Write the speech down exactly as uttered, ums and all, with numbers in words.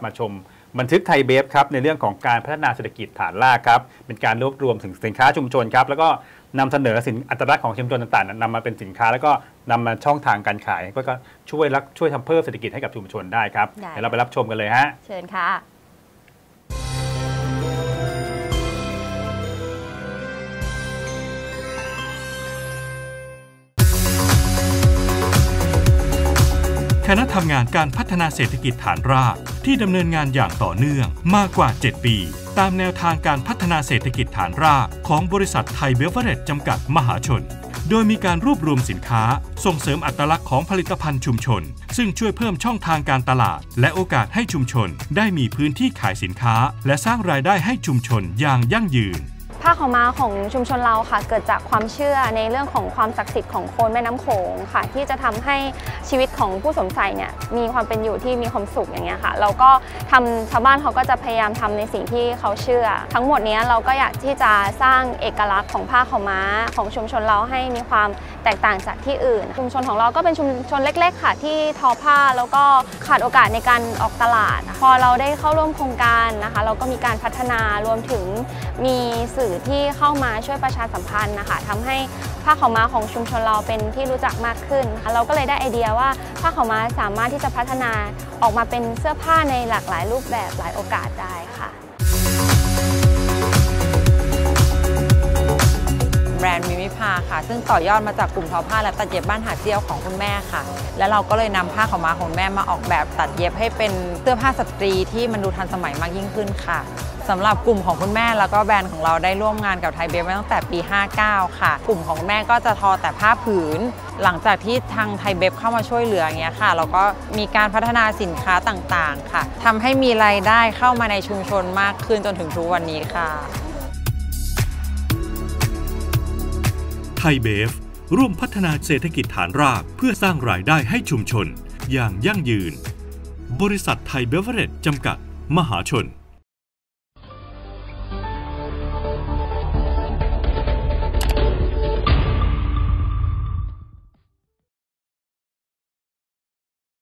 มาชมบันทึกไทยเบฟครับในเรื่องของการพัฒนาเศรษฐกิจฐานรากครับเป็นการรวบรวมถึงสินค้าชุมชนครับแล้วก็นำเสนอสินอัตลักษณ์ของชุมชนต่างๆนำมาเป็นสินค้าแล้วก็นำมาช่องทางการขายก็ช่วยรักช่วยทำเพิ่มเศรษฐกิจให้กับชุมชนได้ครับเดี๋ยวเราไปรับชมกันเลยฮะเชิญค่ะคณะทำงานการพัฒนาเศรษฐกิจฐานรากที่ดำเนินงานอย่างต่อเนื่องมากกว่าเจ็ดปีตามแนวทางการพัฒนาเศรษฐกิจฐานรากของบริษัทไทยเบเวอเรจจำกัดมหาชนโดยมีการรวบรวมสินค้าส่งเสริมอัตลักษณ์ของผลิตภัณฑ์ชุมชนซึ่งช่วยเพิ่มช่องทางการตลาดและโอกาสให้ชุมชนได้มีพื้นที่ขายสินค้าและสร้างรายได้ให้ชุมชนอย่างยั่งยืนผ้าขาวม้าของชุมชนเราค่ะเกิดจากความเชื่อในเรื่องของความศักดิ์สิทธิ์ของโคลนแม่น้ำโขงค่ะที่จะทำให้ชีวิตของผู้สวมใส่เนี่ยมีความเป็นอยู่ที่มีความสุขอย่างเงี้ยค่ะเราก็ทำชาวบ้านเขาก็จะพยายามทำในสิ่งที่เขาเชื่อทั้งหมดนี้เราก็อยากที่จะสร้างเอกลักษณ์ของผ้าขาวม้าของชุมชนเราให้มีความแตกต่างจากที่อื่นชุมชนของเราก็เป็นชุมชนเล็กๆค่ะที่ทอผ้าแล้วก็ขาดโอกาสในการออกตลาดพอเราได้เข้าร่วมโครงการนะคะเราก็มีการพัฒนารวมถึงมีสื่อที่เข้ามาช่วยประชาสัมพันธ์นะคะทำให้ผ้าขาวม้าของชุมชนเราเป็นที่รู้จักมากขึ้นเราก็เลยได้ไอเดียว่าผ้าขาวม้าสามารถที่จะพัฒนาออกมาเป็นเสื้อผ้าในหลากหลายรูปแบบหลายโอกาสได้ค่ะแบรนด์มิมิพาค่ะซึ่งต่อยอดมาจากกลุ่มทอผ้าและตัดเย็บบ้านหาดเจี้ยวของคุณแม่ค่ะและเราก็เลยนำผ้าขาวม้าของแม่มาออกแบบตัดเย็บให้เป็นเสื้อผ้าสตรีที่มันดูทันสมัยมากยิ่งขึ้นค่ะสำหรับกลุ่มของคุณแม่แล้วก็แบรนด์ของเราได้ร่วมงานกับไทยเบฟมาตั้งแต่ปีห้าเก้าค่ะกลุ่มของคุณแม่ก็จะทอแต่ผ้าผืนหลังจากที่ทางไทยเบฟเข้ามาช่วยเหลืออย่างเงี้ยค่ะเราก็มีการพัฒนาสินค้าต่างๆค่ะทำให้มีรายได้เข้ามาในชุมชนมากขึ้นจนถึงทุกวันนี้ค่ะไทยเบฟร่วมพัฒนาเศรษฐกิจฐานรากเพื่อสร้างรายได้ให้ชุมชนอย่างยั่งยืนบริษัทไทยเบเวอเรจจำกัดมหาชน